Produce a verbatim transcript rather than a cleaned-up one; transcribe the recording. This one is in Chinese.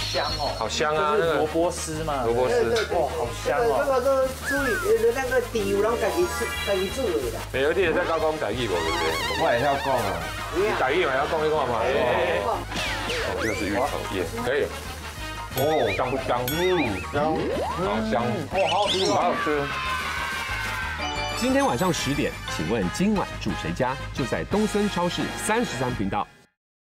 香哦， 好香啊！ 这是萝卜丝嘛， 萝卜丝， 哇，好香哦。 这个都煮呃那个底有人家己吃，家己煮的啦。 没有，你也在高讲台语无对不对？ 我会晓讲啊。 你台语嘛要讲一讲嘛。哦，这个是芋头耶，可以。哦，香不香？嗯，香，好香。哇，好好吃，好好吃。 今天晚上十点，请问今晚住谁家？就在东森超市三十三频道。